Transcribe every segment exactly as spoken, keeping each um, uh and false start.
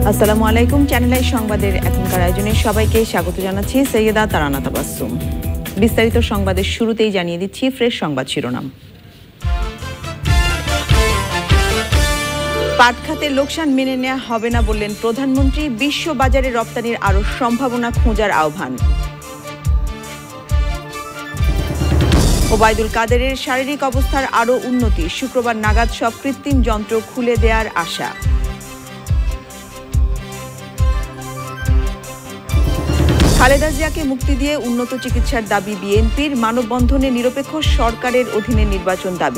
আসসালামু আলাইকুম। Channel I সংবাদের এখনকার আয়োজনে সবাইকে স্বাগত জানাচ্ছি। সৈয়দা তারানা তাবাসসুম। বিস্তারিত সংবাদের শুরুতেই জানিয়ে দিচ্ছি ফ্রেশ সংবাদ শিরোনাম। পাট খাতে লোকসান মেনে নেওয়া হবে না বললেন প্রধানমন্ত্রী। বিশ্ব বাজারে রপ্তানির আরও সম্ভাবনা খোঁজার আহ্বান। ওবায়দুল কাদেরের শারীরিক অবস্থার আরও উন্নতি, শুক্রবার নাগাদ সব কৃত্রিম যন্ত্র খুলে দেওয়ার আশা। খালেদা জিয়াকে মুক্তি দিয়ে উন্নত চিকিৎসার দাবি বিএনপির। মানববন্ধনে নিরপেক্ষ সরকারের অধীনে নির্বাচন দাবি।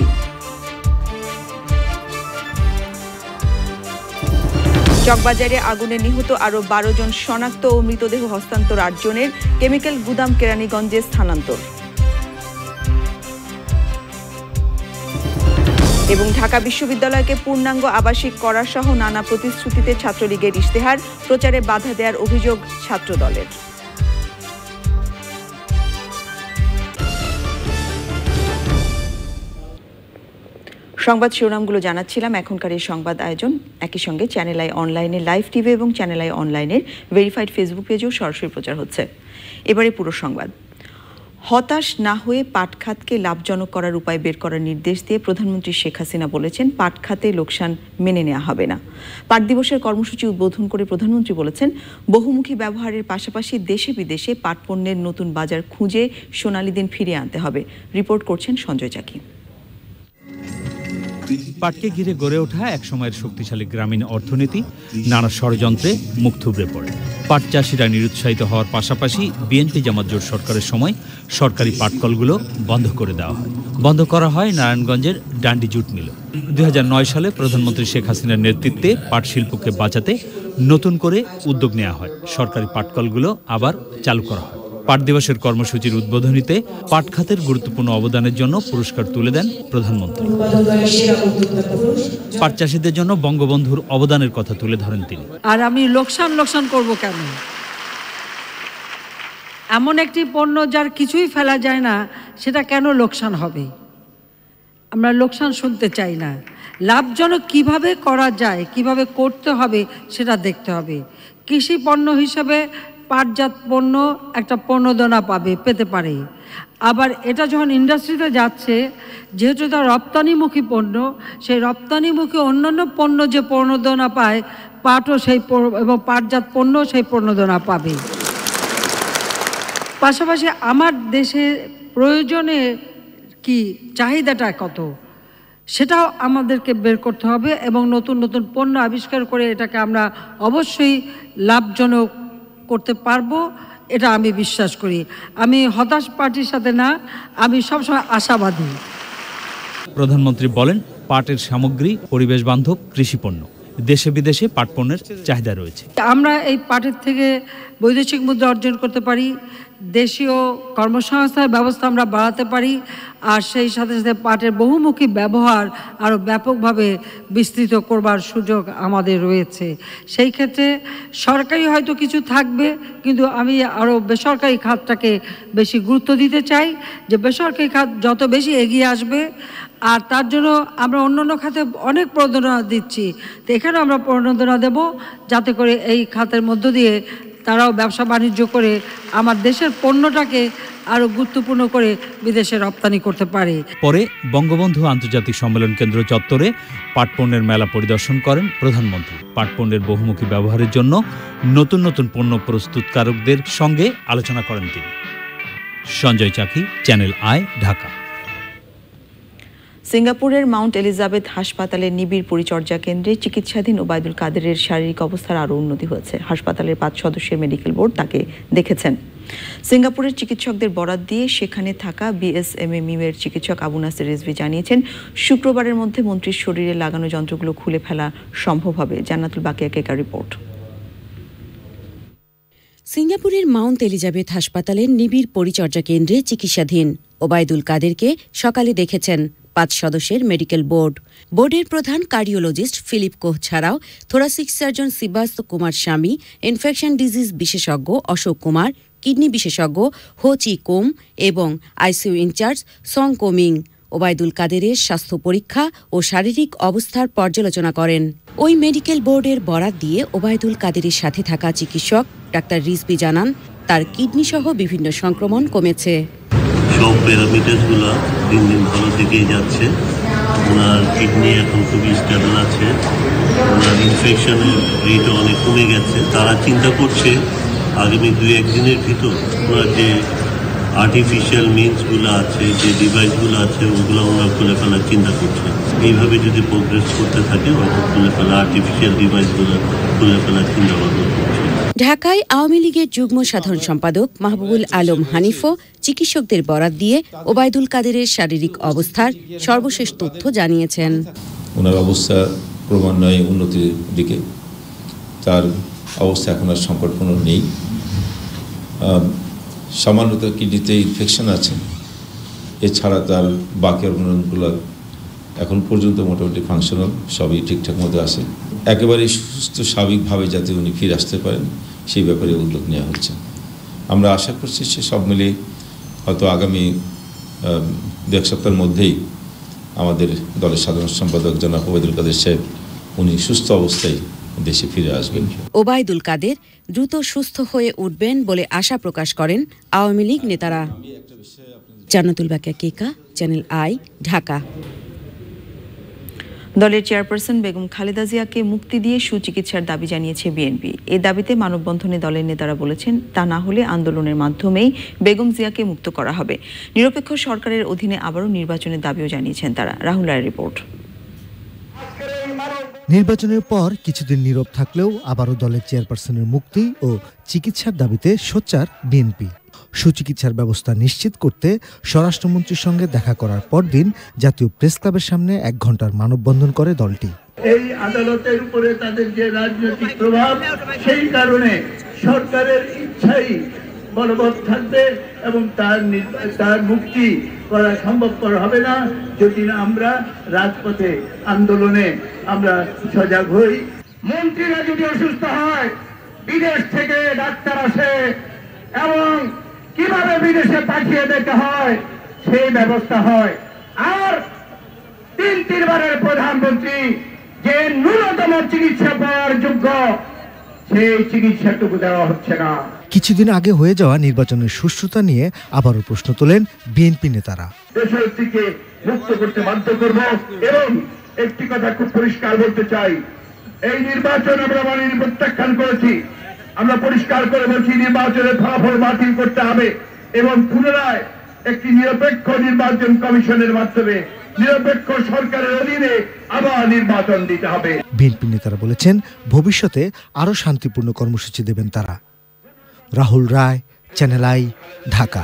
চকবাজারে আগুনে নিহত আরও বারো জন শনাক্ত ও মৃতদেহ হস্তান্তর আট জনের। কেমিক্যাল গুদাম কেরানীগঞ্জে স্থানান্তর। এবং ঢাকা বিশ্ববিদ্যালয়কে পূর্ণাঙ্গ আবাসিক করা সহ নানা প্রতিশ্রুতিতে ছাত্রলীগের ইশতেহার, প্রচারে বাধা দেওয়ার অভিযোগ ছাত্রদলের। সংবাদ শিরোনামগুলো জানাচ্ছিলাম। এখনকার এই সংবাদ আয়োজন একই সঙ্গে চ্যানেল আই অনলাইনে লাইভ টিভি এবং চ্যানেল আই অনলাইনের ভেরিফাইড ফেসবুক পেজেও সরাসরি প্রচার হচ্ছে। এবারে পুরো সংবাদ। হতাশ না হয়ে পাট খাতকে লাভজনক করার উপায় বের করার নির্দেশ দিয়ে প্রধানমন্ত্রী শেখ হাসিনা বলেছেন, পাট খাতে লোকসান মেনে নেওয়া হবে না। পাট দিবসের কর্মসূচি উদ্বোধন করে প্রধানমন্ত্রী বলেছেন, বহুমুখী ব্যবহারের পাশাপাশি দেশে বিদেশে পাট পণ্যের নতুন বাজার খুঁজে সোনালী দিন ফিরিয়ে আনতে হবে। রিপোর্ট করছেন সঞ্জয় চাকি। পাটকে ঘিরে গড়ে ওঠা এক সময়ের শক্তিশালী গ্রামীণ অর্থনীতি নানা ষড়যন্ত্রে মুখ থুবড়ে পড়ে। পাট চাষিরা নিরুৎসাহিত হওয়ার পাশাপাশি বিএনপি জামাত জোট সরকারের সময় সরকারি পাটকলগুলো বন্ধ করে দেওয়া হয়। বন্ধ করা হয় নারায়ণগঞ্জের ডান্ডি জুট মিল। দুই হাজার নয় সালে প্রধানমন্ত্রী শেখ হাসিনার নেতৃত্বে পাট শিল্পকে বাঁচাতে নতুন করে উদ্যোগ নেওয়া হয়। সরকারি পাটকলগুলো আবার চালু করা হয়। পাট দিবসের কর্মসূচির উদ্বোধনীতে পাট খাতের গুরুত্বপূর্ণ অবদানের জন্য পুরস্কার তুলে দেন প্রধানমন্ত্রী। পাট চাষীদের জন্য বঙ্গবন্ধুর অবদানের কথা তুলে ধরেন তিনি। আর আমি লোকসান লোকসান করব কেন? এমন একটি পণ্য যার কিছুই ফেলা যায় না, সেটা কেন লোকসান হবে? আমরা লোকসান শুনতে চাই না। লাভজনক কিভাবে করা যায়, কিভাবে করতে হবে সেটা দেখতে হবে। কৃষি পণ্য হিসেবে পাটজাত পণ্য একটা প্রণোদনা পাবে, পেতে পারে। আবার এটা যখন ইন্ডাস্ট্রিতে যাচ্ছে, যেহেতু এটা রপ্তানিমুখী পণ্য, সেই রপ্তানিমুখী অন্যান্য পণ্য যে প্রণোদনা পায়, পাটও সেই এবং পাটজাত পণ্য সেই প্রণোদনা পাবে। পাশাপাশি আমার দেশে প্রয়োজনে কি চাহিদাটা কত, সেটাও আমাদেরকে বের করতে হবে এবং নতুন নতুন পণ্য আবিষ্কার করে এটাকে আমরা অবশ্যই লাভজনক করতে পারবো, এটা আমি বিশ্বাস করি। আমি হতাশ পার্টির সাথে না, আমি সবসময় আশাবাদী। প্রধানমন্ত্রী বলেন, পাটের সামগ্রী পরিবেশ বান্ধব কৃষি পণ্য। দেশে বিদেশে পাট পণ্যের চাহিদা রয়েছে। আমরা এই পাটের থেকে বৈদেশিক মুদ্রা অর্জন করতে পারি, দেশীয় কর্মসংস্থানের ব্যবস্থা আমরা বাড়াতে পারি, আর সেই সাথে সাথে পাটের বহুমুখী ব্যবহার আরও ব্যাপকভাবে বিস্তৃত করবার সুযোগ আমাদের রয়েছে। সেই ক্ষেত্রে সরকারি হয়তো কিছু থাকবে, কিন্তু আমি আরও বেসরকারি খাতটাকে বেশি গুরুত্ব দিতে চাই, যে বেসরকারি খাত যত বেশি এগিয়ে আসবে। আর তার জন্য আমরা অন্যান্য খাতে অনেক প্রণোদনা দিচ্ছি, তো এখানেও আমরা প্রণোদনা দেব, যাতে করে এই খাতের মধ্য দিয়ে তারাও ব্যবসা বাণিজ্য করে আমার দেশের পণ্যটাকে আরও গুরুত্বপূর্ণ করে বিদেশে রপ্তানি করতে পারে। পরে বঙ্গবন্ধু আন্তর্জাতিক সম্মেলন কেন্দ্র চত্বরে পাট পণ্যের মেলা পরিদর্শন করেন প্রধানমন্ত্রী। পাট পণ্যের বহুমুখী ব্যবহারের জন্য নতুন নতুন পণ্য প্রস্তুতকারকদের সঙ্গে আলোচনা করেন তিনি। সঞ্জয় চাকি, চ্যানেল আই, ঢাকা। সিঙ্গাপুরের মাউন্ট এলিজাবেথ হাসপাতালের নিবিড় পরিচর্যা কেন্দ্রে চিকিৎসাধীন ওবায়দুল কাদেরের শারীরিক অবস্থার আরও উন্নতি হয়েছে। হাসপাতালের পাঁচ সদস্যের মেডিকেল বোর্ড তাকে দেখেছেন। সিঙ্গাপুরের চিকিৎসকদের বরাত দিয়ে সেখানে থাকা বিএসএমএমইউ-এর চিকিৎসক আবু নাসের রিজভী জানিয়েছেন, শুক্রবারের মধ্যে মন্ত্রীর শরীরে লাগানো যন্ত্রগুলো খুলে ফেলা সম্ভব হবে। জান্নাতুল বাকিয়া কেকা রিপোর্ট। সিঙ্গাপুরের মাউন্ট এলিজাবেথ হাসপাতালের নিবিড় পরিচর্যা কেন্দ্রে চিকিৎসাধীন ওবায়দুল কাদেরকে সকালে দেখেছেন পাঁচ সদস্যের মেডিকেল বোর্ড। বোর্ডের প্রধান কার্ডিওলজিস্ট ফিলিপ কোহ ছাড়াও থোরাসিক সার্জন সিবাস্ত কুমার স্বামী, ইনফেকশন ডিজিজ বিশেষজ্ঞ অশোক কুমার, কিডনি বিশেষজ্ঞ হো চি কোম এবং আইসিইউ ইনচার্জ সং কোমিং ওবায়দুল কাদেরের স্বাস্থ্য পরীক্ষা ও শারীরিক অবস্থার পর্যালোচনা করেন। ওই মেডিকেল বোর্ডের বরাত দিয়ে ওবায়দুল কাদেরের সাথে থাকা চিকিৎসক ডাক্তার রিজভী জানান, তার কিডনিসহ বিভিন্ন সংক্রমণ কমেছে। সব প্যারামিটারগুলো দিন দিন ভালো দিকেই যাচ্ছে। ওনার কিডনি এখন খুবই স্টেবল আছে, ওনার ইনফেকশনের রেটও অনেক কমে গেছে। তারা চিন্তা করছে আগামী দুই একদিনের ভিতর ওনার যে আর্টিফিশিয়াল মিনসগুলো আছে, যে ডিভাইসগুলো আছে, ওগুলো ওনারা খুলে ফেলার চিন্তা করছে। এইভাবে যদি প্রোগ্রেস করতে থাকে ওরা খুলে ফেলা আর্টিফিশিয়াল ডিভাইসগুলো খুলে ফেলার চিন্তা ভাবনা করছে। ঢাকায় আওয়ামী লীগের যুগ্ম সাধারণ সম্পাদক মাহবুবুল আলম হানিফও চিকিৎসকদের বরাত দিয়ে ওবায়দুল কাদেরের শারীরিক অবস্থার সর্বশেষ তথ্য জানিয়েছেন। ওনার অবস্থা ক্রমান্বয়ে উন্নতির দিকে, তার অবস্থা এখন আর সংকটপূর্ণ নেই। সামান্যত কিডনিতে ইনফেকশন আছে, এছাড়া তার বাকি অর্গানগুলো এখন পর্যন্ত মোটামুটি ফাংশনাল, সবই ঠিকঠাক মতো আছে। একেবারে সুস্থ স্বাভাবিকভাবে যাতে উনি ফিরে আসতে পারেন সেই ব্যাপারে উদ্যোগ নেওয়া হচ্ছে। আমরা আশা করছি সে সব মিলিয়ে হয়তো আগামী দু এক সপ্তাহের মধ্যেই আমাদের দলের সাধারণ সম্পাদক জনাব ওবায়দুল কাদের সাহেব উনি সুস্থ অবস্থায় দেশে ফিরে আসবেন। ওবায়দুল কাদের দ্রুত সুস্থ হয়ে উঠবেন বলে আশা প্রকাশ করেন আওয়ামী লীগ নেতারা। Jannatul Bakiya Keka, channel I, Dhaka. দলের চেয়ারপারসন বেগম খালেদা জিয়াকে মুক্তি দিয়ে সুচিকিৎসার দাবি জানিয়েছে বিএনপি। এই দাবিতে মানববন্ধনে দলের নেতারা বলেছেন, তা না হলে আন্দোলনের মাধ্যমেই বেগম জিয়াকে মুক্ত করা হবে। নিরপেক্ষ সরকারের অধীনে আবারও নির্বাচনের দাবিও জানিয়েছেন তারা। রাহুল রায়ের রিপোর্ট। নির্বাচনের পর কিছুদিন নীরব থাকলেও আবারও দলের চেয়ারপারসনের মুক্তি ও চিকিৎসার দাবিতে সোচ্চার বিএনপি। সুচিকিৎসার ব্যবস্থা নিশ্চিত করতে স্বরাষ্ট্রমন্ত্রীর সঙ্গে দেখা করার পরদিন জাতীয় প্রেস ক্লাবের সামনে এক ঘন্টার মানববন্ধন করে দলটি। এই আদালতের উপরে তাদের যে রাজনৈতিক প্রভাব, সেই কারণে সরকারের ইচ্ছাই বলবৎ থাকবে এবং তার তার মুক্তি করা সম্ভবপর হবে না যদি না আমরা রাজপথে আন্দোলনে আমরা সজাগ হই। মন্ত্রীরা যদি অসুস্থ হয়, বিদেশ থেকে ডাক্তার আসে এবং কিভাবে বিদেশে পাঠিয়ে দিতে হয় সেই ব্যবস্থা হয়। আর তিন তিনবারের প্রধানমন্ত্রী যে ন্যূনতম চিকিৎসা পাওয়ার যোগ্য, সেই চিকিৎসাটুকু দেওয়া হচ্ছে না। কিছুদিন আগে হয়ে যাওয়া নির্বাচনের সুষ্ঠুতা নিয়ে আবারও প্রশ্ন তোলেন বিএনপি নেতারা। দেশকে মুক্ত করতে বাধ্য করব এবং একটি কথা খুব পরিষ্কার বলতে চাই, এই নির্বাচন আমরা মানে প্রত্যাখ্যান করেছি। আমরা পরিষ্কার করে বলছি নির্বাচনের ফলাফল বাতিল করতে হবে এবং পুনরায় একটি নিরপেক্ষ নির্বাচন কমিশনের মাধ্যমে নিরপেক্ষ সরকারের অধীনে আবার নির্বাচন দিতে হবে। বিএনপি নেতারা বলেছেন, ভবিষ্যতে আরো শান্তিপূর্ণ কর্মসূচি দেবেন তারা। Rahul Roy, channel I, Dhaka.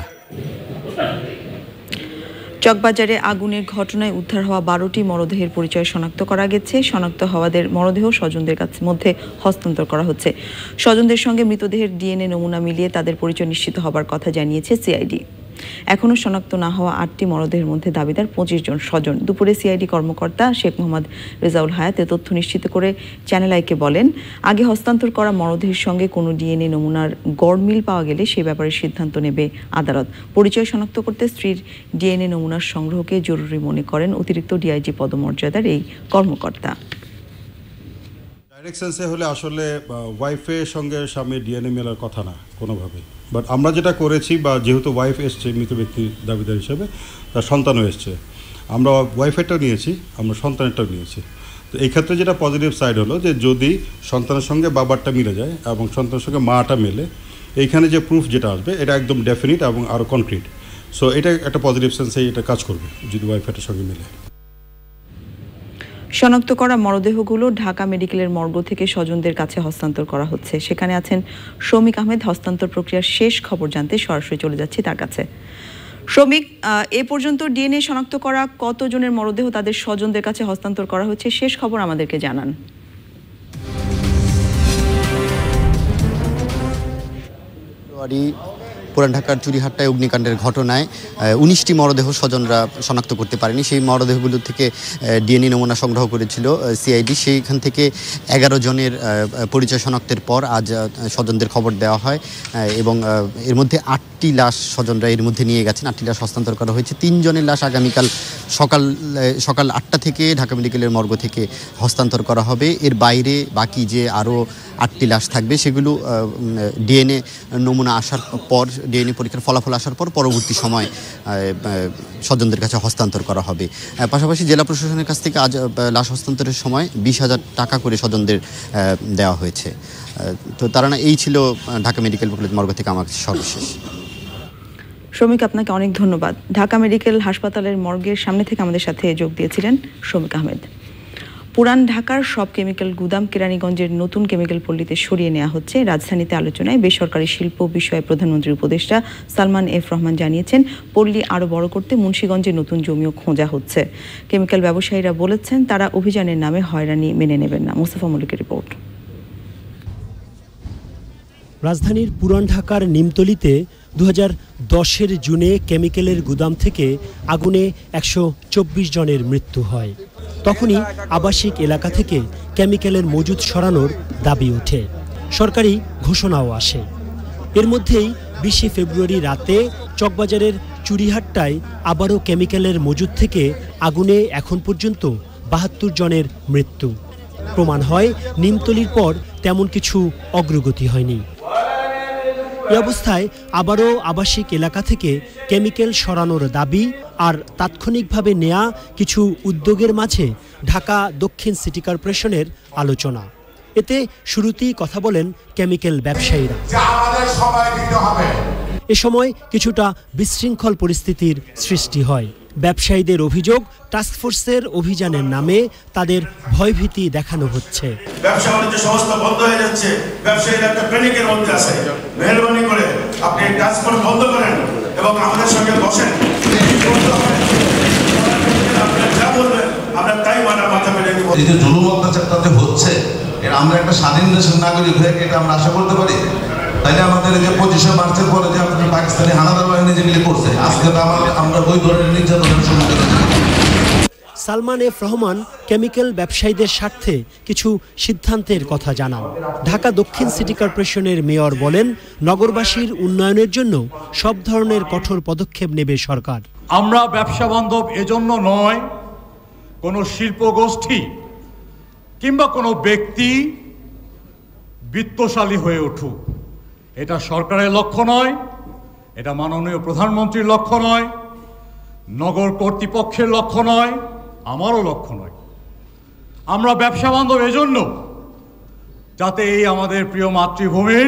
চকবাজারে আগুনের ঘটনায় উদ্ধার হওয়া বারোটি মরদেহের পরিচয় শনাক্ত করা গেছে। শনাক্ত হওয়াদের মরদেহ স্বজনদের কাছে মধ্যে হস্তান্তর করা হচ্ছে। স্বজনদের সঙ্গে মৃতদেহের ডিএনএ নমুনা মিলিয়ে তাদের পরিচয় নিশ্চিত হবার কথা জানিয়েছে সিআইডি। এখনও শনাক্ত না হওয়া আটটি মরদেহের মধ্যে দাবিদার পঁচিশ জন স্বজন। দুপুরে সিআইডি কর্মকর্তা শেখ মোহাম্মদ রেজাউল হায়াত এ তথ্য নিশ্চিত করে চ্যানেল আইকে বলেন, আগে হস্তান্তর করা মরদেহের সঙ্গে কোনো ডিএনএ নমুনার গড়মিল পাওয়া গেলে সে ব্যাপারে সিদ্ধান্ত নেবে আদালত। পরিচয় শনাক্ত করতে স্ত্রীর ডিএনএ নমুনার সংগ্রহকে জরুরি মনে করেন অতিরিক্ত ডিআইজি পদমর্যাদার এই কর্মকর্তা। ডাইরেক্ট সেন্সে হলে আসলে ওয়াইফের সঙ্গে স্বামীর ডিএনএ মেলার কথা না কোনোভাবেই। বাট আমরা যেটা করেছি, বা যেহেতু ওয়াইফ এসছে মৃত ব্যক্তির দাবিদার হিসেবে, তার সন্তানও এসছে, আমরা ওয়াইফেরটাও নিয়েছি, আমরা সন্তানেরটাও নিয়েছি। তো এই ক্ষেত্রে যেটা পজিটিভ সাইড হলো যে যদি সন্তানের সঙ্গে বাবারটা মিলে যায় এবং সন্তানের সঙ্গে মাটা মেলে, এইখানে যে প্রুফ যেটা আসবে এটা একদম ডেফিনিট এবং আরও কনক্রিট। সো এটা একটা পজিটিভ সেন্সে এটা কাজ করবে যদি ওয়াইফেরটার সঙ্গে মিলে। শনাক্ত করা মরদেহগুলো ঢাকা মেডিকেলের মর্গ থেকে স্বজনদের কাছে হস্তান্তর করা হচ্ছে। সেখানে আছেন শৌমিক আহমেদ। হস্তান্তর প্রক্রিয়ার শেষ খবর জানতে সরাসরি চলে যাচ্ছি তার কাছে। শৌমিক, এ পর্যন্ত ডিএনএ শনাক্ত করা কতজনের মরদেহ তাদের স্বজনদের কাছে হস্তান্তর করা হচ্ছে, শেষ খবর আমাদেরকে জানান। পুরান ঢাকার চুরিহাট্টায় অগ্নিকাণ্ডের ঘটনায় উনিশটি মরদেহ স্বজনরা শনাক্ত করতে পারেনি। সেই মরদেহগুলো থেকে ডিএনএ নমুনা সংগ্রহ করেছিল সিআইডি। সেইখান থেকে এগারো জনের পরিচয় শনাক্তের পর আজ স্বজনদের খবর দেওয়া হয় এবং এর মধ্যে আটটি লাশ স্বজনরা এর মধ্যে নিয়ে গেছেন, আটটি লাশ হস্তান্তর করা হয়েছে। তিনজনের লাশ আগামীকাল সকাল সকাল আটটা থেকে ঢাকা মেডিকেলের মর্গ থেকে হস্তান্তর করা হবে। এর বাইরে বাকি যে আরও আটটি লাশ থাকবে সেগুলো ডিএনএ নমুনা আসার পর, ডিএনএ পরীক্ষার ফলাফল আসার পর পরবর্তী সময় স্বজনদের কাছে হস্তান্তর করা হবে। পাশাপাশি জেলা প্রশাসনের কাছ থেকে আজ লাশ হস্তান্তরের সময় বিশ হাজার টাকা করে স্বজনদের দেওয়া হয়েছে। তো তারা না এই ছিল ঢাকা মেডিকেল কলেজ মর্গ থেকে আমার সর্বশেষ। শ্রমিক, আপনাকে অনেক ধন্যবাদ। ঢাকা মেডিকেল হাসপাতালের মর্গের সামনে থেকে আমাদের সাথে যোগ দিয়েছিলেন শ্রমিক আহমেদ। পুরান ঢাকার সব কেমিক্যাল গুদাম কেরানীগঞ্জের নতুন কেমিক্যাল পল্লীতে সরিয়ে নেওয়া হচ্ছে। রাজধানীতে আলোচনায় বেসরকারি শিল্প বিষয়ে প্রধানমন্ত্রীর উপদেষ্টা সালমান এফ রহমান জানিয়েছেন, পল্লী আরও বড় করতে মুন্সিগঞ্জে নতুন জমিও খোঁজা হচ্ছে। কেমিক্যাল ব্যবসায়ীরা বলেছেন তারা অভিযানের নামে হয়রানি মেনে নেবেন না। মোস্তফা মল্লিকের রিপোর্ট। রাজধানীর পুরান ঢাকার নিমতলিতে দু হাজার দশের জুনে কেমিক্যালের গুদাম থেকে আগুনে একশো চব্বিশ জনের মৃত্যু হয়। তখনই আবাসিক এলাকা থেকে কেমিক্যালের মজুদ সরানোর দাবি ওঠে, সরকারি ঘোষণাও আসে। এর মধ্যেই বিশে ফেব্রুয়ারি রাতে চকবাজারের চুরিহাট্টায় আবারও কেমিক্যালের মজুদ থেকে আগুনে এখন পর্যন্ত বাহাত্তর জনের মৃত্যু। প্রমাণ হয় নিমতলির পর তেমন কিছু অগ্রগতি হয়নি। এ অবস্থায় আবারও আবাসিক এলাকা থেকে কেমিক্যাল সরানোর দাবি আর তাৎক্ষণিকভাবে নেয়া কিছু উদ্যোগের মাঝে ঢাকা দক্ষিণ সিটি কর্পোরেশনের আলোচনা। এতে শুরুতেই কথা বলেন কেমিক্যাল ব্যবসায়ীরা। এ সময় কিছুটা বিশৃঙ্খল পরিস্থিতির সৃষ্টি হয়। ব্যবসায়ীদের অভিযোগ, টাস্কফোর্সের অভিযানের নামে তাদের ভয়ভীতি দেখানো হচ্ছে। ব্যবসা বাণিজ্য সমস্ত বন্ধ হয়ে যাচ্ছে, ব্যবসায়ীরা একটা প্যানিকের মধ্যে আছে। মেহরবানি করে আপনি টাস্কফোর্স বন্ধ করেন এবং আমাদের সঙ্গে বসেন। আপনারা যা বলবেন আমরা তাই মানা মাথা মেনে নিব। এই যে জুলুম অত্যাচারটাতে হচ্ছে, এটা আমরা একটা স্বাধীন দেশের নাগরিক হয়ে এটা আমরা আশা করতে পারি? তাইলে আমাদের যে পঁচিশে মার্চের পরে যে আপনার পাকিস্তানি হানাদার বাহিনী যেগুলি করছে, আজকে তো আমরা ওই ধরনের নির্যাতনের সম্মুখীন হচ্ছি। সালমান এফ রহমান কেমিক্যাল ব্যবসায়ীদের স্বার্থে কিছু সিদ্ধান্তের কথা জানান। ঢাকা দক্ষিণ সিটি কর্পোরেশনের মেয়র বলেন, নগরবাসীর উন্নয়নের জন্য সব ধরনের কঠোর পদক্ষেপ নেবে সরকার। আমরা ব্যবসা বান্ধব এজন্য নয় কোনো শিল্প গোষ্ঠী কিংবা কোনো ব্যক্তি বিত্তশালী হয়ে উঠুক, এটা সরকারের লক্ষ্য নয়, এটা মাননীয় প্রধানমন্ত্রীর লক্ষ্য নয়, নগর কর্তৃপক্ষের লক্ষ্য নয়, আমারও লক্ষ্য নয়। আমরা ব্যবসা বান্ধব এজন্য যাতে এই আমাদের প্রিয় মাতৃভূমির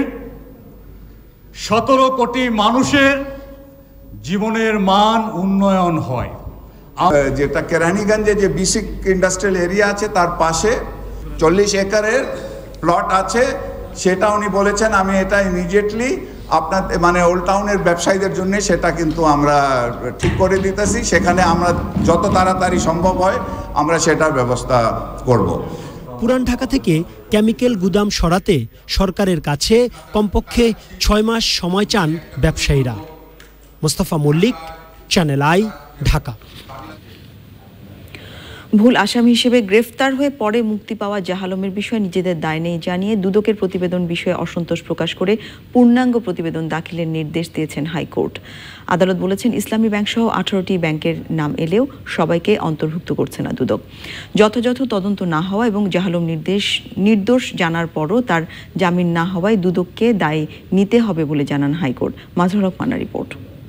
সতেরো কোটি মানুষের জীবনের মান উন্নয়ন হয়। যেটা কেরানীগঞ্জে যে বিসিক ইন্ডাস্ট্রিয়াল এরিয়া আছে তার পাশে চল্লিশ একরের প্লট আছে, সেটা উনি বলেছেন আমি এটা ইমিডিয়েটলি আপনার মানে ওল্ড টাউনের ব্যবসায়ীদের জন্য সেটা কিন্তু আমরা ঠিক করে দিতেছি। সেখানে আমরা যত তাড়াতাড়ি সম্ভব হয় আমরা সেটার ব্যবস্থা করব। পুরান ঢাকা থেকে কেমিক্যাল গুদাম সরাতে সরকারের কাছে কমপক্ষে ছয় মাস সময় চান ব্যবসায়ীরা। Mostafa Mallik, channel I, Dhaka. ভুল আসামি হিসেবে গ্রেফতার হয়ে পরে মুক্তি পাওয়া জাহালমের বিষয়ে নিজেদের দায় নেই জানিয়ে দুদকের প্রতিবেদন বিষয়ে অসন্তোষ প্রকাশ করে পূর্ণাঙ্গ প্রতিবেদন দাখিলের নির্দেশ দিয়েছেন হাইকোর্ট। আদালত বলেছেন, ইসলামী ব্যাংক সহ আঠারোটি ব্যাংকের নাম এলেও সবাইকে অন্তর্ভুক্ত করছে না দুদক। যথাযথ তদন্ত না হওয়া এবং জাহালম নির্দেশ নির্দোষ জানার পরও তার জামিন না হওয়ায় দুদককে দায় নিতে হবে বলে জানান হাইকোর্ট। মাজহর হক মান্নার রিপোর্ট।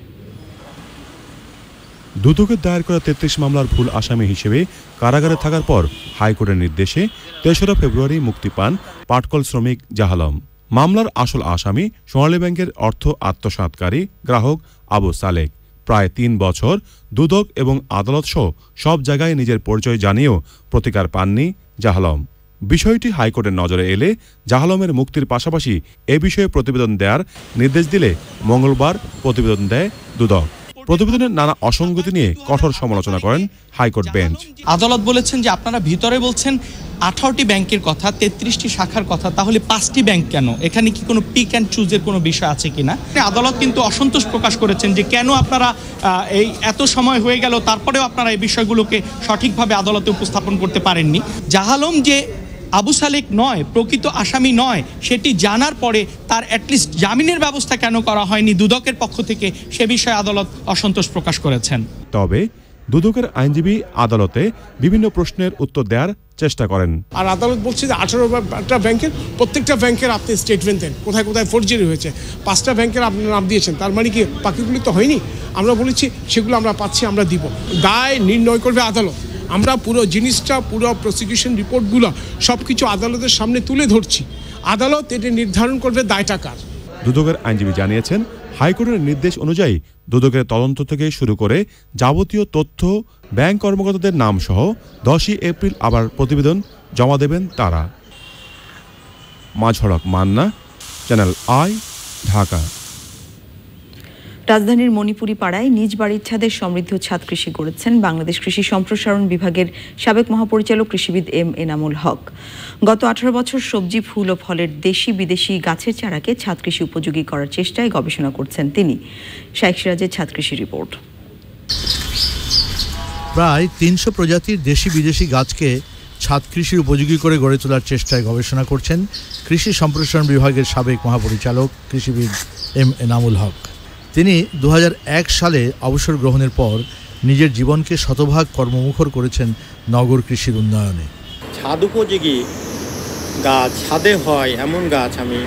দুদকের দায়ের করা তেত্রিশ মামলার ভুল আসামি হিসেবে কারাগারে থাকার পর হাইকোর্টের নির্দেশে তেসরা ফেব্রুয়ারি মুক্তি পান পাটকল শ্রমিক জাহালম। মামলার আসল আসামি সোনালী ব্যাংকের অর্থ আত্মসাৎকারী গ্রাহক আবু সালেক। প্রায় তিন বছর দুদক এবং আদালত সহ সব জায়গায় নিজের পরিচয় জানিয়েও প্রতিকার পাননি জাহালম। বিষয়টি হাইকোর্টের নজরে এলে জাহালমের মুক্তির পাশাপাশি এ বিষয়ে প্রতিবেদন দেওয়ার নির্দেশ দিলে মঙ্গলবার প্রতিবেদন দেয় দুদক। প্রতিবেদনের নানা অসঙ্গতি নিয়ে কঠোর সমালোচনা করেন হাইকোর্ট বেঞ্চ। আদালত বলেছেন যে আপনারা ভিতরে বলছেন আঠারোটি ব্যাংকের কথা, তেত্রিশটি শাখার কথা, তাহলে পাঁচটি ব্যাংক কেন? এখানে কি কোনো পিক অ্যান্ড চুজের কোনো বিষয় আছে কিনা? আদালত কিন্তু অসন্তোষ প্রকাশ করেছেন যে কেন আপনারা এই এত সময় হয়ে গেল তারপরেও আপনারা এই বিষয়গুলোকে সঠিকভাবে আদালতে উপস্থাপন করতে পারেননি। জাহালম যে আবু সালেক নয়, প্রকৃত আসামি নয়, সেটি জানার পরে তার অ্যাটলিস্ট জামিনের ব্যবস্থা কেন করা হয়নি দুদকের পক্ষ থেকে, সে বিষয়ে আদালত অসন্তোষ প্রকাশ করেছেন। তবে দুদকের আইনজীবী আদালতে বিভিন্ন প্রশ্নের উত্তর দেওয়ার চেষ্টা করেন। আর আদালত বলছে যে আঠারোটা ব্যাংকের প্রত্যেকটা ব্যাংকের আপনি স্টেটমেন্ট দেন, কোথায় কোথায় ফোরজারি হয়েছে। পাঁচটা ব্যাংকের আপনি নাম দিয়েছেন, তার মানে কি বাকিগুলি তো হয়নি? আমরা বলেছি সেগুলো আমরা পাচ্ছি, আমরা দিব। দায় নির্ণয় করবে আদালত। আমরা পুরো জিনিসটা, পুরো প্রসিকিউশন রিপোর্টগুলো সব কিছু আদালতের সামনে তুলে ধরছি। আদালত এটা নির্ধারণ করবে দায়টা কার। দুদকের আইনজীবী জানিয়েছেন, হাইকোর্টের নির্দেশ অনুযায়ী দুদকের তদন্ত থেকে শুরু করে যাবতীয় তথ্য, ব্যাংক কর্মকর্তাদের নাম সহ দশই এপ্রিল আবার প্রতিবেদন জমা দেবেন তারা। মাঝড়ক মান্না, চ্যানেল আই, ঢাকা। রাজধানীর মণিপুরি পাড়ায় নিজ বাড়ির ছাদে সমৃদ্ধ ছাদ কৃষি করেছেন বাংলাদেশ কৃষি সম্প্রসারণ বিভাগের সাবেক মহাপরিচালক কৃষিবিদ এম এনামুল হক। গত আঠারো বছর সবজি, ফুল ও ফলের দেশি বিদেশি গাছের চারাকে ছাদ কৃষি উপযোগী করার চেষ্টায় গবেষণা করছেন তিনি। শাইখ সিরাজের ছাদ কৃষি রিপোর্ট। প্রায় তিনশো প্রজাতির দেশি বিদেশি গাছকে ছাদ কৃষির উপযোগী করে গড়ে তোলার চেষ্টায় গবেষণা করছেন কৃষি সম্প্রসারণ বিভাগের সাবেক মহাপরিচালক কৃষিবিদ এম এনামুল হক। তিনি দু হাজার এক সালে অবসর গ্রহণের পর নিজের জীবনকে শতভাগ কর্মমুখর করেছেন নগর কৃষির উন্নয়নে। ছাদ উপযোগী গাছ, ছাদে হয় এমন গাছ আমি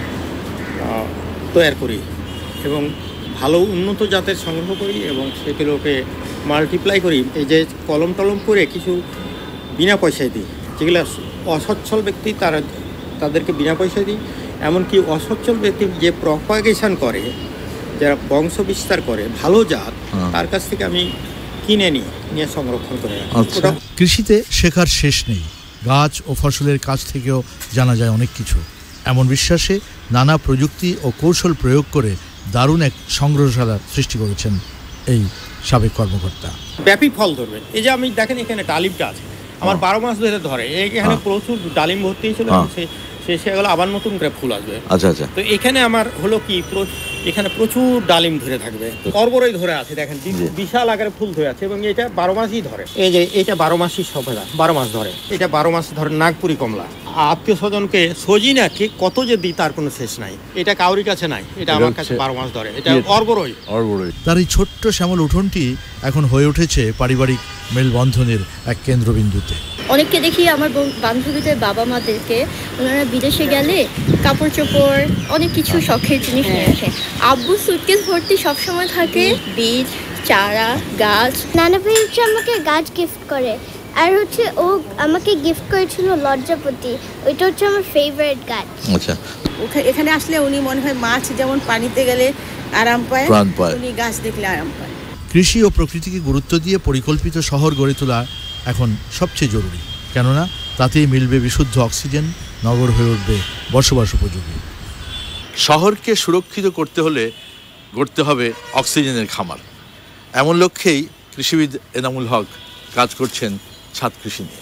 তৈরি করি এবং ভালো উন্নত জাতের সংগ্রহ করি এবং সেগুলোকে মাল্টিপ্লাই করি। এই যে কলম টলম করে কিছু বিনা পয়সায় দিই, যেগুলো অসচ্ছল ব্যক্তি তারা তাদেরকে বিনা পয়সায় দিই। এমনকি অসচ্ছল ব্যক্তি যে প্রপাগেশন করে, যারা বংশ বিস্তার করে ভালো জাত, তার কাছ থেকে আমি কিনে নিই, নিয়ে সংরক্ষণ করে রাখি। কৃষিতে শেখার শেষ নেই, গাছ ও ফসলের কাছ থেকেও জানা যায় অনেক কিছু। এমন বিশ্বাসে নানা প্রযুক্তি ও কৌশল প্রয়োগ করে দারুণ এক সংগ্রহশালা সৃষ্টি করেছেন এই সাবেক কর্মকর্তা। ব্যাপী ফল ধরবে। এই যে আমি দেখেন এখানে ডালিমটা আছে, আমার বারো মাস ধরে ধরে, এখানে প্রচুর ডালিম ভর্তি ছিল, শেষে গেলে আবার নতুন করে ফুল আসবে। আচ্ছা আচ্ছা। তো এখানে আমার হলো কি, এখানে প্রচুর ডালিম ধরে থাকবে, অর্বরই ধরে আছে, দেখেন বিশাল আকারে ফুল ধরে আছে এবং এটা বারো মাসই ধরে। এই যে এটা বারো মাসই সবেদা, বারো মাস ধরে, এটা বারো মাস ধরে। নাগপুরি কমলা আত্মীয় স্বজনকে সজিনা ঠিক কত যে দিই তার কোনো শেষ নাই, এটা কাউরির কাছে নাই, এটা আমার কাছে বারো মাস ধরে, এটা অর্বরই অর্বরই। তার এই ছোট্ট শ্যামল উঠোনটি এখন হয়ে উঠেছে পারিবারিক মেলবন্ধনের এক কেন্দ্রবিন্দুতে। অনেককে দেখি আমার বান্ধবীদের বাবা মাদেরকে, ওনারা বিদেশে গেলে কাপড় চোপড় অনেক কিছু শখের জিনিস নিয়ে আসে। আব্বু সুটকেস ভর্তি সবসময় থাকে বীজ, চারা, গাছ। নানা ভাই হচ্ছে আমাকে গাছ গিফট করে, আর হচ্ছে ও আমাকে গিফট করেছিল লজ্জাপতি, ওইটা হচ্ছে আমার ফেভারিট গাছ। আচ্ছা, এখানে আসলে উনি মনে হয় মাছ যেমন পানিতে গেলে আরাম পায়, উনি গাছ দেখলে আরাম পায়। কৃষি ও প্রকৃতিকে গুরুত্ব দিয়ে পরিকল্পিত শহর গড়ে তোলা এখন সবচেয়ে জরুরি, কেননা তাতেই মিলবে বিশুদ্ধ অক্সিজেন, নগর হয়ে উঠবে বসবাস উপযোগী। শহরকে সুরক্ষিত করতে হলে গড়তে হবে অক্সিজেনের খামার। এমন লক্ষ্যেই কৃষিবিদ এনামুল হক কাজ করছেন ছাদ কৃষি নিয়ে।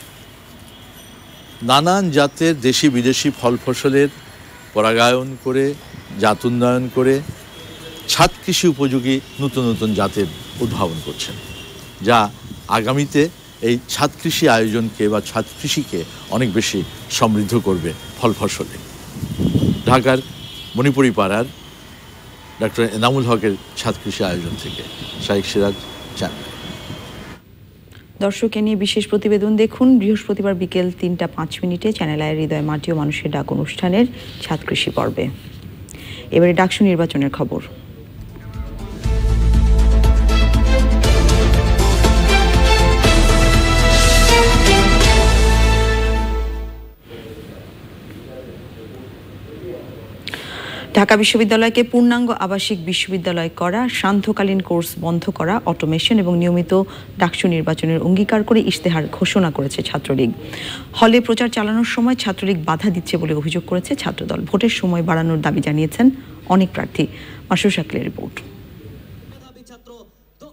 নানান জাতের দেশি বিদেশি ফল ফসলের পরাগায়ন করে, জাত উন্নয়ন করে ছাদ কৃষি উপযোগী নতুন নতুন জাতের উদ্ভাবন করছেন, যা আগামীতে এই ছাদ কৃষি আয়োজনকে বা ছাদ কৃষিকে অনেক বেশি সমৃদ্ধ করবে ফল ফসলে। ঢাকার মণিপুরি পাড়ার ডক্টর এনামুল হকের ছাদ কৃষি আয়োজন থেকে শাইখ সিরাজ, চ্যানেল। দর্শক, এ নিয়ে বিশেষ প্রতিবেদন দেখুন বৃহস্পতিবার বিকেল তিনটা পাঁচ মিনিটে চ্যানেল আয়ের হৃদয় মাটি ও মানুষের ডাক অনুষ্ঠানের ছাদ কৃষি পর্বে। এবারে ডাকসু নির্বাচনের খবর। ঢাকা বিশ্ববিদ্যালয়কে পূর্ণাঙ্গ আবাসিক বিশ্ববিদ্যালয় করা, সান্ধ্যকালীন কোর্স বন্ধ করা, অটোমেশন এবং নিয়মিত ডাকসু নির্বাচনের অঙ্গীকার করে ইশতেহার ঘোষণা করেছে ছাত্রলীগ। হলে প্রচার চালানোর সময় ছাত্রলীগ বাধা দিচ্ছে বলে অভিযোগ করেছে ছাত্রদল। ভোটের সময় বাড়ানোর দাবি জানিয়েছেন অনেক প্রার্থী। মাসুর শাকিলের রিপোর্ট।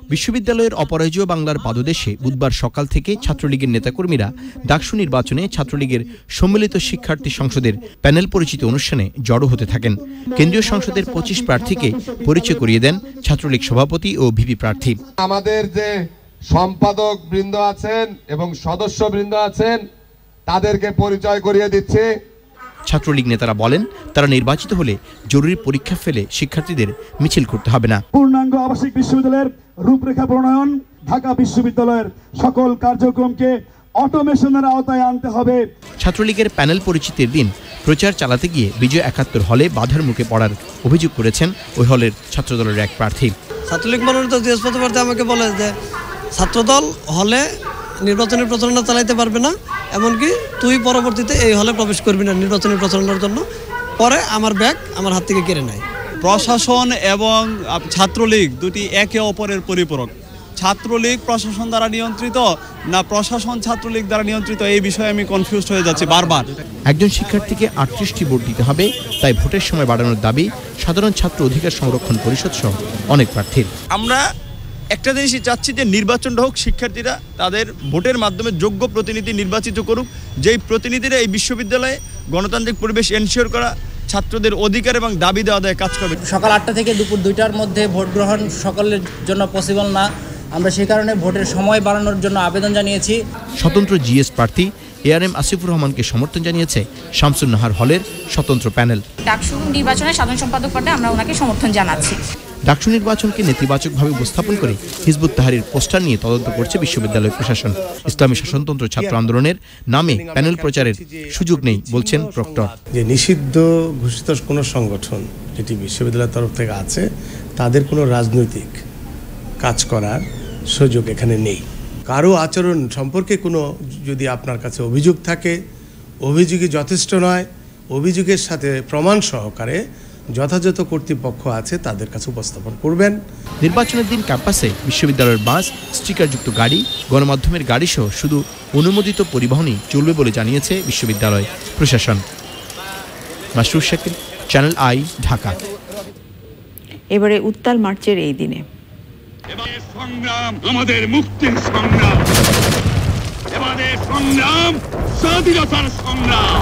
বিশ্ববিদ্যালয়ের অপরাজেয় বাংলার পাদদেশে বুধবার সকাল থেকে ছাত্রলীগের নেতাকর্মীরা ডাকসু নির্বাচনে ছাত্রলীগের সম্মিলিত শিক্ষার্থী সংসদের প্যানেল পরিচিত অনুষ্ঠানে জড়ো হতে থাকেন। কেন্দ্রীয় সংসদের পঁচিশ প্রার্থীকে পরিচয় করিয়ে দেন ছাত্রলীগ সভাপতি ও ভিপি প্রার্থী। আমাদের যে সম্পাদক বৃন্দ আছেন এবং সদস্য বৃন্দ আছেন তাদেরকে পরিচয় করিয়ে দিচ্ছে। ছাত্রলীগ নেতারা বলেন, তারা নির্বাচিত হলে জরুরি পরীক্ষা ফেলে শিক্ষার্থীদের মিছিল করতে হবে না। পূর্ণাঙ্গ আবাসিক বিশ্ববিদ্যালয়ের রূপরেখা প্রণয়ন, ঢাকা বিশ্ববিদ্যালয়ের সকল কার্যক্রমকে অটোমেশনের আওতায় আনতে হবে। ছাত্রলীগের প্যানেল পরিচিতির দিন প্রচার চালাতে গিয়ে বিজয় একাত্তর হলে বাধার মুখে পড়ার অভিযোগ করেছেন ওই হলের ছাত্রদলের এক প্রার্থী। ছাত্রলীগ মনোনীত জিএসপতি প্রার্থী আমাকে বলে যে ছাত্রদল হলে নির্বাচনী প্রচারণা চালাইতে পারবে না, এমনকি তুই পরবর্তীতে এই হলে প্রবেশ করবি না নির্বাচনী প্রচারণার জন্য। পরে আমার ব্যাগ আমার হাত থেকে কেড়ে নেয়। প্রশাসন এবং ছাত্রলীগ দুটি একে অপরের পরিপূরক। ছাত্রলীগ প্রশাসন দ্বারা নিয়ন্ত্রিত না প্রশাসন ছাত্রলীগ দ্বারা নিয়ন্ত্রিত, এই বিষয়ে আমি কনফিউজড হয়ে যাচ্ছি বারবার। একজন শিক্ষার্থীকে আটত্রিশটি ভোট দিতে হবে, তাই ভোটের সময় বাড়ানোর দাবি সাধারণ ছাত্র অধিকার সংরক্ষণ পরিষদ সহ অনেক প্রার্থীর। আমরা একটা জিনিসই চাচ্ছি যে নির্বাচনটা হোক, শিক্ষার্থীরা তাদের ভোটের মাধ্যমে যোগ্য প্রতিনিধি নির্বাচিত করুক, যেই প্রতিনিধিরা এই বিশ্ববিদ্যালয়ে গণতান্ত্রিক পরিবেশ এনশিওর করা, ছাত্রদের অধিকার এবং দাবি দেওয়া আদায়ে কাজ করবে। সকাল আটটা থেকে দুপুর দুইটার মধ্যে ভোট গ্রহণ সকলের জন্য পসিবল না, আমরা সেই কারণে ভোটের সময় বাড়ানোর জন্য আবেদন জানিয়েছি। স্বতন্ত্র জিএস প্রার্থী এ আর এম আসিফুর রহমানকে সমর্থন জানিয়েছে শামসুন নাহার হলের স্বতন্ত্র প্যানেল। ডাকসু নির্বাচনে সাধারণ সম্পাদক পদে আমরা ওনাকে সমর্থন জানাচ্ছি। ডাকসু নির্বাচনকে নেতিবাচকভাবে উপস্থাপন করে হিজবুত তাহরির পোস্টার নিয়ে তদন্ত করছে বিশ্ববিদ্যালয় প্রশাসন। ইসলামী শাসনতন্ত্র ছাত্র আন্দোলনের নামে প্যানেল প্রচারের সুযোগ নেই বলছেন প্রক্টর। যে নিষিদ্ধ ঘোষিত কোনো সংগঠন যেটি বিশ্ববিদ্যালয়ের তরফ থেকে আছে, তাদের কোনো রাজনৈতিক কাজ করার সুযোগ এখানে নেই। কারো আচরণ সম্পর্কে কোনো যদি আপনার কাছে অভিযোগ থাকে, অভিযোগই যথেষ্ট নয়, অভিযোগের সাথে প্রমাণ সহকারে যথাযথ কর্তৃপক্ষ আছে তাদের কাছে উপস্থাপন করবেন। নির্বাচনের দিন ক্যাম্পাসে বিশ্ববিদ্যালয়ের বাস, স্টিকারযুক্ত গাড়ি, গণমাধ্যমের গাড়ি সহ শুধু অনুমোদিত পরিবহনই চলবে বলে জানিয়েছে বিশ্ববিদ্যালয় প্রশাসন। Masrur Shakil, channel I, Dhaka. এবারে উত্তাল মার্চের এই দিনে সংগ্রাম আমাদের মুক্তির সংগ্রাম, আমাদের সংগ্রাম স্বাধীনতার সংগ্রাম।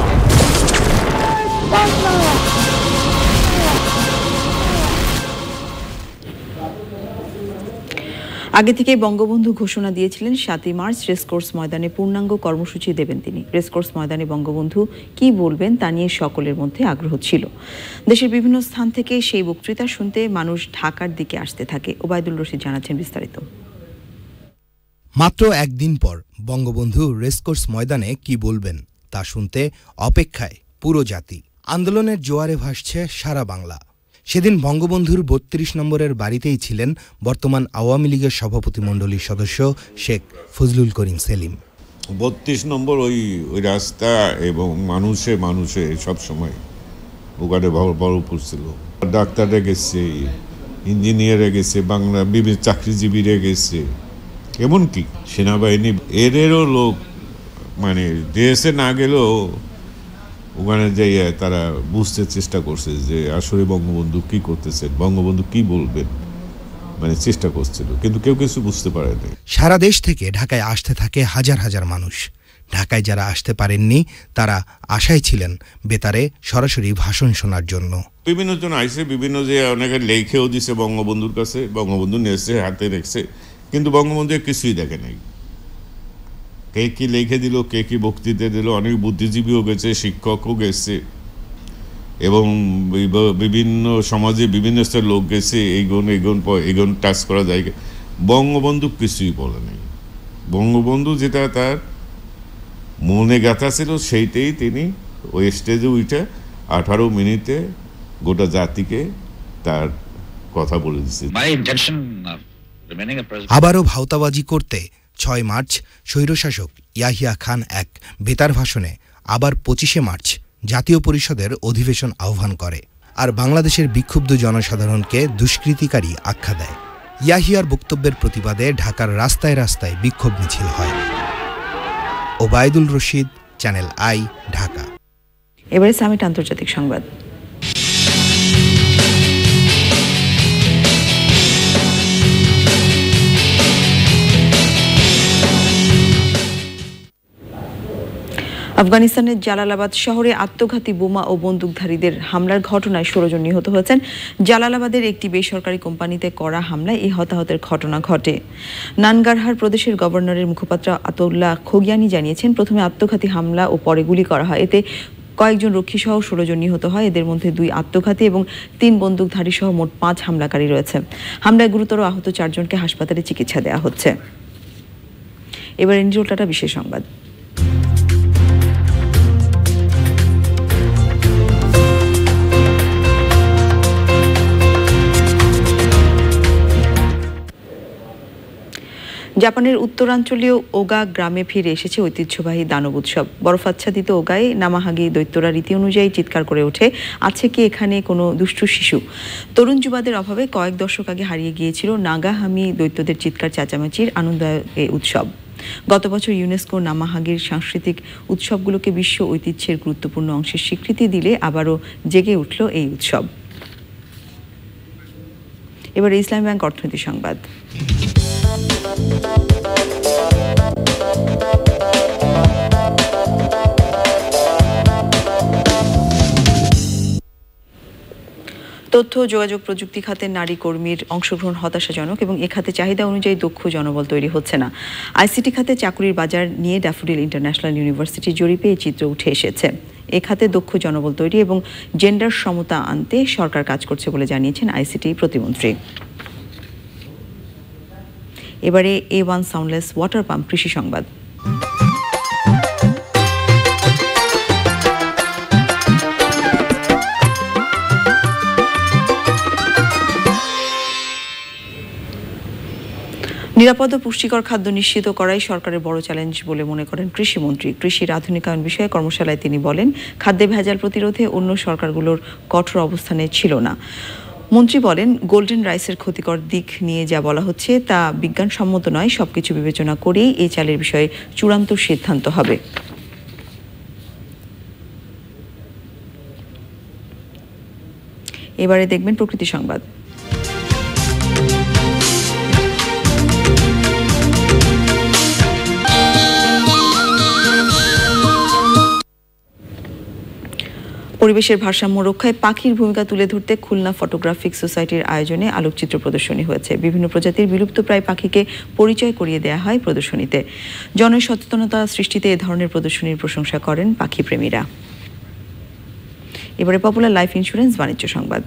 আগে থেকে বঙ্গবন্ধু ঘোষণা দিয়েছিলেন সাতই মার্চ রেসকোর্স ময়দানে পূর্ণাঙ্গ কর্মসূচি দেবেন তিনি। রেসকোর্স ময়দানে বঙ্গবন্ধু কি বলবেন তা নিয়ে সকলের মধ্যে আগ্রহ ছিল। দেশের বিভিন্ন স্থান থেকে সেই বক্তৃতা শুনতে মানুষ ঢাকার দিকে আসতে থাকে। ওবায়দুল রশিদ জানাচ্ছেন বিস্তারিত। মাত্র একদিন পর বঙ্গবন্ধু রেসকোর্স ময়দানে কি বলবেন তা শুনতে অপেক্ষায় পুরো জাতি। আন্দোলনের জোয়ারে ভাসছে সারা বাংলা। সেদিন বঙ্গবন্ধুর বত্রিশ নম্বরের বাড়িতেই ছিলেন বর্তমান আওয়ামী লীগের সভাপতিমণ্ডলীর সদস্য শেখ ফজলুল করিম সেলিম। বত্রিশ নম্বর ওই ওই রাস্তা এবং মানুষে মানুষে সব সময় ওখানে ভরপুর ছিল। ডাক্তাররা গেছে, ইঞ্জিনিয়াররা গেছে, বাংলা বিভিন্ন চাকরিজীবীরা গেছে, এমনকি সেনাবাহিনী এদেরও লোক মানে দেশে না গেলেও ওখানে যাইয়া তারা বুঝতে চেষ্টা করছে যে আসলে বঙ্গবন্ধু কি করতেছেন, বঙ্গবন্ধু কি বলবেন, মানে চেষ্টা করছিল, কিন্তু কেউ কিছু বুঝতে পারেনি। সারা দেশ থেকে ঢাকায় আসতে থাকে হাজার হাজার মানুষ। ঢাকায় যারা আসতে পারেননি তারা আশায় ছিলেন বেতারে সরাসরি ভাষণ শোনার জন্য। বিভিন্ন জন আইসে, বিভিন্ন যে অনেকে লেখেও দিছে বঙ্গবন্ধুর কাছে, বঙ্গবন্ধু নেছে হাতে রেখেছে, কিন্তু বঙ্গবন্ধু কিছুই দেখে নাই। কে কি লিখে দিল, কে কি বক্তৃতা দিল, অনেক বুদ্ধিজীবীও গেছে, শিক্ষকও গেছে এবং বিভিন্ন সমাজে বিভিন্ন স্তরের লোক গেছে। এইগুন এইগুন এইগুন টাচ করা যায়, বঙ্গবন্ধু কিছুই বলে নেই। বঙ্গবন্ধু যেটা তার মনে গাঁথা ছিল সেইটাই তিনি ওই স্টেজে উঠে আঠারো মিনিটে গোটা জাতিকে তার কথা বলে দিচ্ছে। আবারও ভাওতাবাজি করতে ছয় মার্চ স্বৈরশাসক ইয়াহিয়া খান এক বেতার ভাষণে আবার পঁচিশে মার্চ জাতীয় পরিষদের অধিবেশন আহ্বান করে আর বাংলাদেশের বিক্ষুব্ধ জনসাধারণকে দুষ্কৃতিকারী আখ্যা দেয়। ইয়াহিয়ার বক্তব্যের প্রতিবাদে ঢাকার রাস্তায় রাস্তায় বিক্ষোভ মিছিল হয়। Obaidul Rashid, channel I, Dhaka. এবারে সামিট আন্তর্জাতিক সংবাদ। আফগানিস্তানের জালালাবাদ শহরে আত্মঘাতী বোমা ও বন্দুকধারীদের হামলার ঘটনায় ষোলো জন নিহত হয়েছেন। জালালাবাদের একটি বেসরকারি কোম্পানিতে করা হামলায় এই হতাহতের ঘটনা ঘটে। নানগারহার প্রদেশের গভর্নরের মুখপাত্র আতাউল্লাহ খোগিয়ানি জানিয়েছেন, প্রথমে আত্মঘাতী হামলা ও পরে গুলি করা হয়। এতে কয়েকজন রক্ষী সহ ষোলো জন নিহত হয়। এদের মধ্যে দুই আত্মঘাতী এবং তিন বন্দুকধারী সহ মোট পাঁচ হামলাকারী রয়েছে। হামলায় গুরুতর আহত চারজনকে হাসপাতালে চিকিৎসা দেওয়া হচ্ছে। এবার এনজিওটাটা বিশেষ সংবাদ। জাপানের উত্তরাঞ্চলীয় ওগা গ্রামে ফিরে এসেছে ঐতিহ্যবাহী দানব উৎসব। বরফাচ্ছাদিত ওগায় নামাহাগি দৈত্যরা রীতি অনুযায়ী চিৎকার করে ওঠে, আছে কি এখানে কোনো দুষ্টু শিশু? তরুণ যুবাদের অভাবে কয়েক দশক আগে হারিয়ে গিয়েছিল নাগাহামি দৈত্যদের চিৎকার চেঁচামেচির আনন্দদায়ক এই উৎসব। গত বছর ইউনেস্কো নামাহাগির সাংস্কৃতিক উৎসবগুলোকে বিশ্ব ঐতিহ্যের গুরুত্বপূর্ণ অংশের স্বীকৃতি দিলে আবারও জেগে উঠল এই উৎসব। এবার ইসলামী ব্যাংক অর্থনীতি সংবাদ। তথ্য ও যোগাযোগ প্রযুক্তি খাতে নারী কর্মীর অংশগ্রহণ হতাশাজনক এবং এ খাতে চাহিদা অনুযায়ী দক্ষ জনবল তৈরি হচ্ছে না। আইসিটি খাতে চাকরির বাজার নিয়ে ড্যাফোডিল ইন্টারন্যাশনাল ইউনিভার্সিটি জরিপে এই চিত্র উঠে এসেছে। এ খাতে দক্ষ জনবল তৈরি এবং জেন্ডার সমতা আনতে সরকার কাজ করছে বলে জানিয়েছেন আইসিটি প্রতিমন্ত্রী। এবারে A one soundless water pump কৃষি সংবাদ। নিরাপদ ও পুষ্টিকর খাদ্য নিশ্চিত করাই সরকারের বড় চ্যালেঞ্জ বলে মনে করেন কৃষিমন্ত্রী। কৃষির আধুনিকায়ন বিষয়ে কর্মশালায় তিনি বলেন, খাদ্যে ভেজাল প্রতিরোধে অন্য সরকারগুলোর কঠোর অবস্থানে ছিল না। মন্ত্রী বলেন, গোল্ডেন রাইসের ক্ষতিকর দিক নিয়ে যা বলা হচ্ছে তা বিজ্ঞানসম্মত নয়। সবকিছু বিবেচনা করেই এই চালের বিষয়ে চূড়ান্ত সিদ্ধান্ত হবে। এবারে দেখবেন প্রকৃতি সংবাদ। পরিবেশের ভারসাম্য রক্ষায় পাখির ভূমিকা তুলে ধরতে খুলনা ফটোগ্রাফিক সোসাইটির আয়োজনে আলোকচিত্র প্রদর্শনী হয়েছে। বিভিন্ন প্রজাতির বিলুপ্তপ্রায় পাখিকে পরিচয় করিয়ে দেওয়া হয় প্রদর্শনীতে। জনসচেতনতা সৃষ্টিতে এ ধরনের প্রদর্শনীর প্রশংসা করেন পাখিপ্রেমীরা। এবারে পপুলার লাইফ ইন্স্যুরেন্স বাণিজ্য সংবাদ।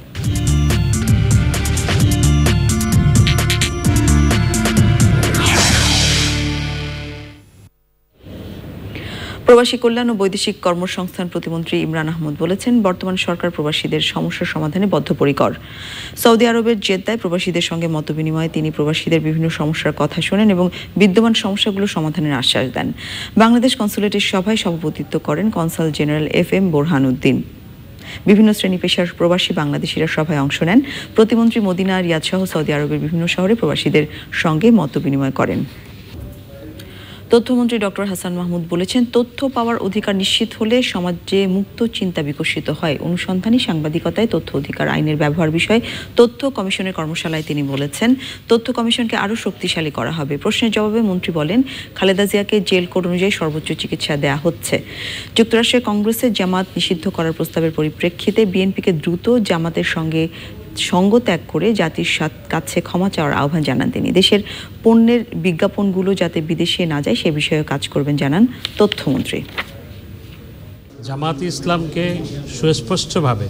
প্রবাসী কল্যাণ ও বৈদেশিক কর্মসংস্থান প্রতিমন্ত্রী ইমরান আহমদ বলেছেন, বর্তমান সরকার প্রবাসীদের সমস্যার সমাধানে বদ্ধপরিকর। সৌদি আরবের জেদ্দায় প্রবাসীদের সঙ্গে মতবিনিময়ে তিনি প্রবাসীদের বিভিন্ন সমস্যার কথা শোনেন এবং বিদ্যমান সমস্যাগুলো সমাধানের আশ্বাস দেন। বাংলাদেশ কনসুলেটের সভায় সভাপতিত্ব করেন consul general F M Borhan Uddin. বিভিন্ন শ্রেণী পেশার প্রবাসী বাংলাদেশিরা সভায় অংশ নেন। প্রতিমন্ত্রী মদিনা, রিয়াদ সহ সৌদি আরবের বিভিন্ন শহরে প্রবাসীদের সঙ্গে মতবিনিময় করেন। তথ্যমন্ত্রী ডক্টর হাসান মাহমুদ বলেছেন, তথ্য পাওয়ার অধিকার নিশ্চিত হলে সমাজে মুক্ত চিন্তা বিকশিত হয়। অনুসন্ধানী সাংবাদিকতায় তথ্য অধিকার আইনের ব্যবহার বিষয়ে তথ্য কমিশনের কর্মশালায় তিনি বলেছেন, তথ্য কমিশনকে আরও শক্তিশালী করা হবে। প্রশ্নের জবাবে মন্ত্রী বলেন, খালেদা জিয়াকে জেল কোড অনুযায়ী সর্বোচ্চ চিকিৎসা দেয়া হচ্ছে। যুক্তরাষ্ট্রের কংগ্রেসের জামাত নিষিদ্ধ করার প্রস্তাবের পরিপ্রেক্ষিতে বিএনপিকে দ্রুত জামাতের সঙ্গে সঙ্গ ত্যাগ করে জাতির কাছে ক্ষমা চাওয়ার আহ্বান জানান তিনি। দেশের পণ্যের বিজ্ঞাপনগুলো যাতে বিদেশে না যায় সে বিষয়ে কাজ করবেন জানান তথ্যমন্ত্রী। জামাত ইসলামকে সুস্পষ্টভাবে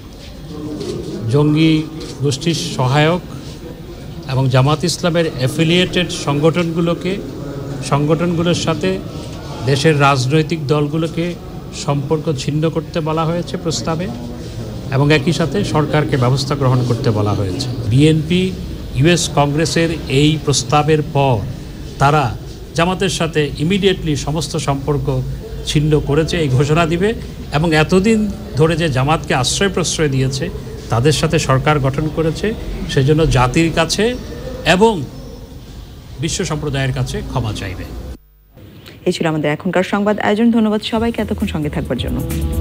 জঙ্গি গোষ্ঠীর সহায়ক এবং জামাত ইসলামের অ্যাফিলিয়েটেড সংগঠনগুলোকে সংগঠনগুলোর সাথে দেশের রাজনৈতিক দলগুলোকে সম্পর্ক ছিন্ন করতে বলা হয়েছে প্রস্তাবে, এবং একই সাথে সরকারকে ব্যবস্থা গ্রহণ করতে বলা হয়েছে। বিএনপি ইউএস কংগ্রেসের এই প্রস্তাবের পর তারা জামাতের সাথে ইমিডিয়েটলি সমস্ত সম্পর্ক ছিন্ন করেছে এই ঘোষণা দিবে, এবং এতদিন ধরে যে জামাতকে আশ্রয় প্রশ্রয় দিয়েছে তাদের সাথে সরকার গঠন করেছে, সেজন্য জাতির কাছে এবং বিশ্ব সম্প্রদায়ের কাছে ক্ষমা চাইবে। এই ছিল আমাদের এখনকার সংবাদ আয়োজন। ধন্যবাদ সবাইকে এতক্ষণ সঙ্গে থাকবার জন্য।